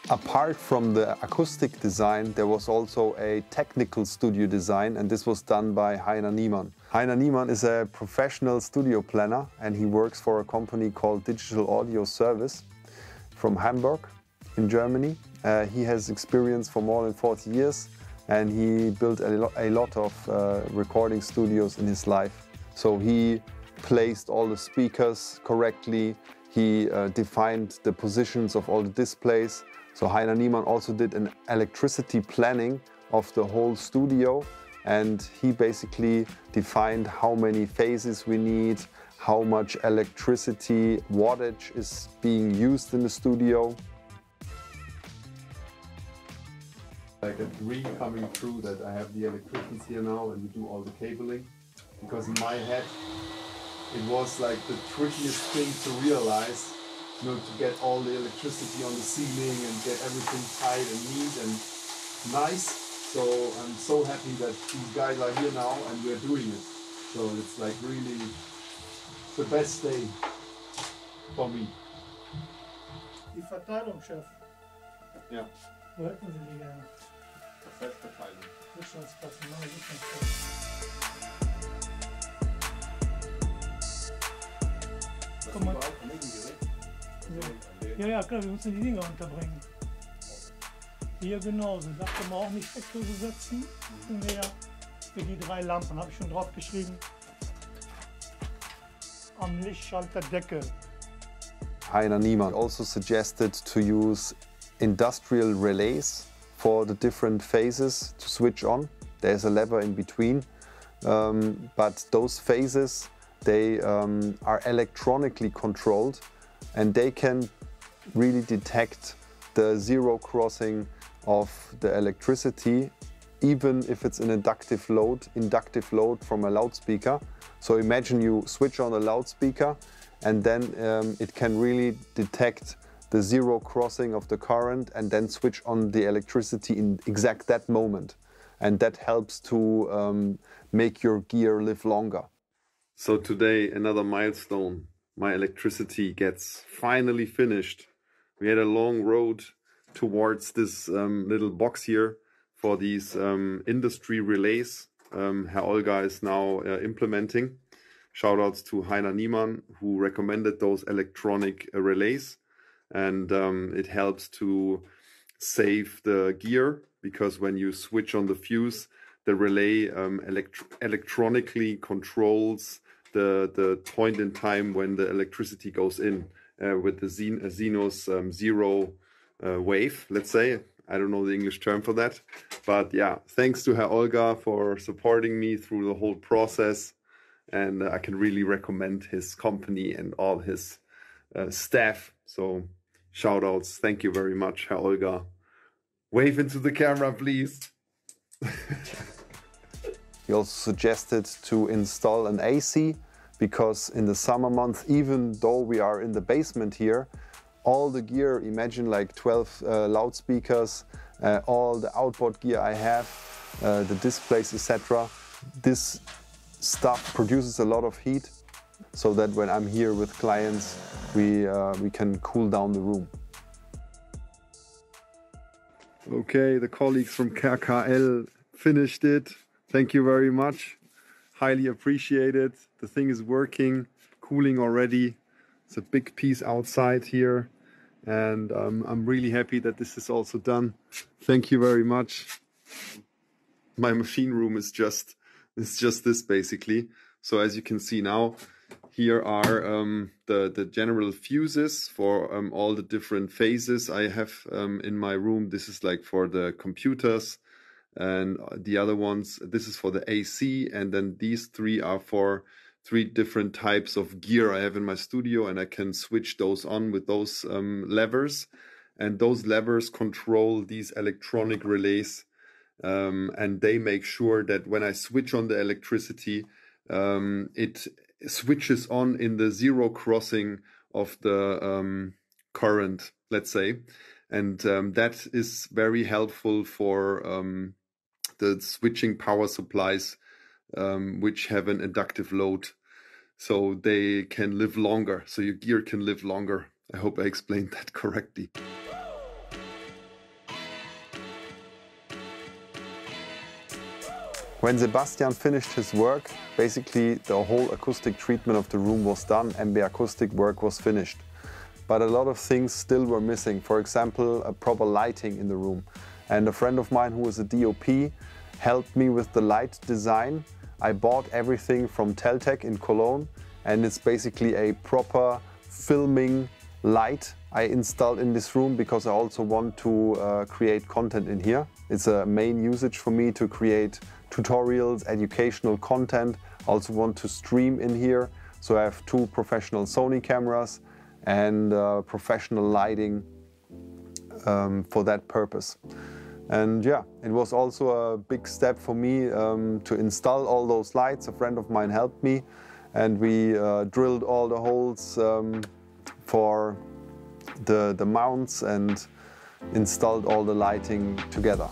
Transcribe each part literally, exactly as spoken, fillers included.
Apart from the acoustic design, there was also a technical studio design, and this was done by Heiner Niemann. Heiner Niemann is a professional studio planner, and he works for a company called Digital Audio Service from Hamburg in Germany. Uh, he has experience for more than forty years, and he built a, lo a lot of uh, recording studios in his life. So he placed all the speakers correctly, he uh, defined the positions of all the displays. So Heiner Niemann also did an electricity planning of the whole studio, and he basically defined how many phases we need, how much electricity wattage is being used in the studio. Like a dream coming true that I have the electricians here now and we do all the cabling, because in my head it was like the trickiest thing to realize. You know, to get all the electricity on the ceiling and get everything tight and neat and nice. So I'm so happy that these guys are here now and we're doing it. So it's like really the best day for me. Die Verteilung, Chef. Ja. Wo hätten Sie die gerne? Festverteilung. Sicherheitsplatz, neue Sicherheitsplatz. Guck mal. Ja, ja, klar, wir müssen die Dinger unterbringen. Hier genauso. Da können wir auch nicht Steckdose setzen. Ja, für die drei Lampen habe ich schon drauf geschrieben. Am Lichtschalter Deckel. Heiner Niemann also suggested to use industrial relays for the different phases to switch on. There's a lever in between, um, but those phases, they um, are electronically controlled, and they can really detect the zero crossing of the electricity, even if it's an inductive load, inductive load from a loudspeaker. So imagine you switch on a loudspeaker, and then um, it can really detect the zero crossing of the current and then switch on the electricity in exact that moment. And that helps to um, make your gear live longer. So today, another milestone. My electricity gets finally finished. We had a long road towards this um, little box here for these um, industry relays. Um, Herr Olga is now uh, implementing. Shoutouts to Heiner Niemann, who recommended those electronic uh, relays. And um, it helps to save the gear, because when you switch on the fuse, the relay um, elect electronically controls the, the point in time when the electricity goes in uh, with the Zen Zenos um, zero uh, wave, let's say. I don't know the English term for that. But yeah, thanks to Herr Olga for supporting me through the whole process. And uh, I can really recommend his company and all his uh, staff. So shout outs. Thank you very much, Herr Olga. Wave into the camera, please. He also suggested to install an A C, because in the summer months, even though we are in the basement here, all the gear, imagine like twelve uh, loudspeakers, uh, all the outboard gear I have, uh, the displays, et cetera. This stuff produces a lot of heat, so that when I'm here with clients, we, uh, we can cool down the room. Okay, the colleagues from K K L finished it. Thank you very much. Highly appreciated. The thing is working, cooling already. It's a big piece outside here. And um, I'm really happy that this is also done. Thank you very much. My machine room is just, it's just this basically. So as you can see now, here are um, the, the general fuses for um, all the different phases I have um, in my room. This is like for the computers, and the other ones, this is for the A C, and then these three are for three different types of gear I have in my studio, and I can switch those on with those um, levers. And those levers control these electronic relays, um, and they make sure that when I switch on the electricity, um, it switches on in the zero crossing of the um, current, let's say. And um, that is very helpful for um, the switching power supplies, um, which have an inductive load. So they can live longer, so your gear can live longer. I hope I explained that correctly. When Sebastian finished his work, basically the whole acoustic treatment of the room was done and the acoustic work was finished. But a lot of things still were missing. For example, a proper lighting in the room. And a friend of mine who is a D O P helped me with the light design. I bought everything from Teltec in Cologne, and it's basically a proper filming light I installed in this room because I also want to uh, create content in here. It's a main usage for me to create tutorials, educational content. I also want to stream in here. So I have two professional Sony cameras and uh, professional lighting um, for that purpose. And yeah, it was also a big step for me um, to install all those lights. A friend of mine helped me, and we uh, drilled all the holes um, for the, the mounts and installed all the lighting together.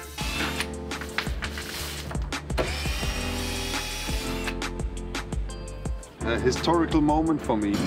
A historical moment for me.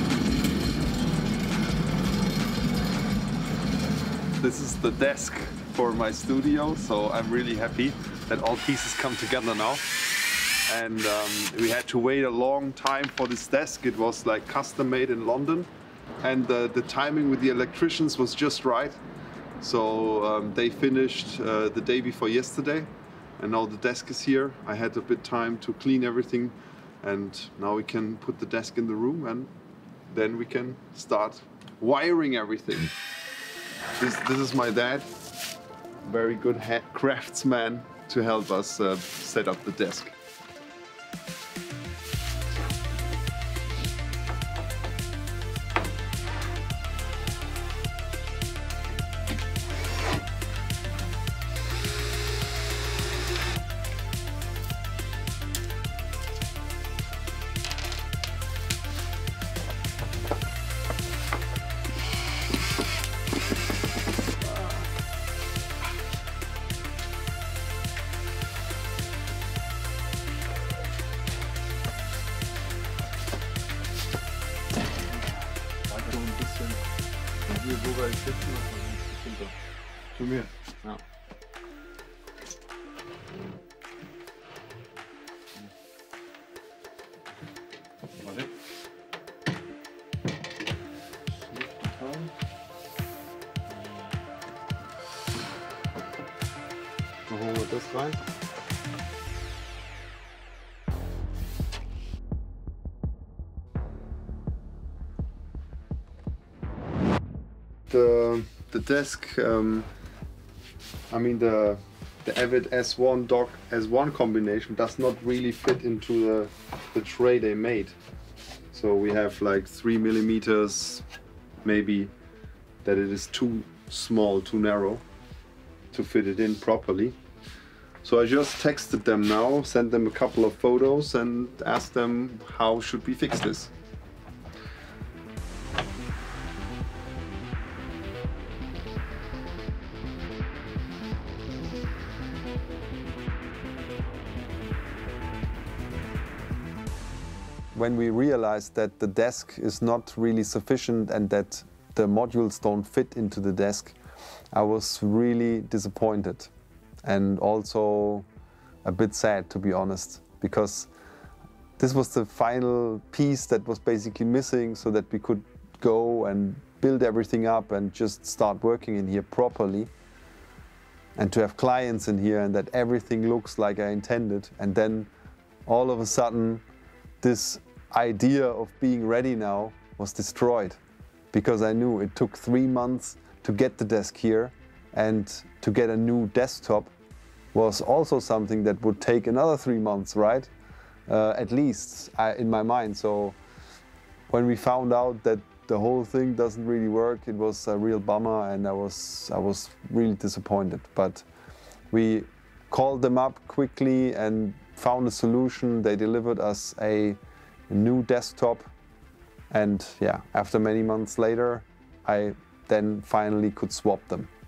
This is the desk for my studio, so I'm really happy that all pieces come together now. And um, we had to wait a long time for this desk. It was like custom made in London, and the, the timing with the electricians was just right. So um, they finished uh, the day before yesterday, and now the desk is here. I had a bit time to clean everything, and now we can put the desk in the room, and then we can start wiring everything. This, this is my dad, very good head craftsman to help us uh, set up the desk. Hier so weit sitzen, runter. Zu mir. Ja. Warte. Dann holen wir das rein. The, the desk, um, I mean the, the Avid S one dock S one combination does not really fit into the, the tray they made. So we have like three millimeters, maybe, that it is too small, too narrow to fit it in properly. So I just texted them now, sent them a couple of photos and asked them how should we fix this. When we realized that the desk is not really sufficient and that the modules don't fit into the desk, I was really disappointed and also a bit sad, to be honest, because this was the final piece that was basically missing so that we could go and build everything up and just start working in here properly, and to have clients in here and that everything looks like I intended. And then all of a sudden this idea of being ready now was destroyed, because I knew it took three months to get the desk here, and to get a new desktop was also something that would take another three months, right? Uh, at least I, in my mind. So when we found out that the whole thing doesn't really work, it was a real bummer, and I was, I was really disappointed. But we called them up quickly and found a solution. They delivered us a A new desktop, and yeah, after many months later, I then finally could swap them.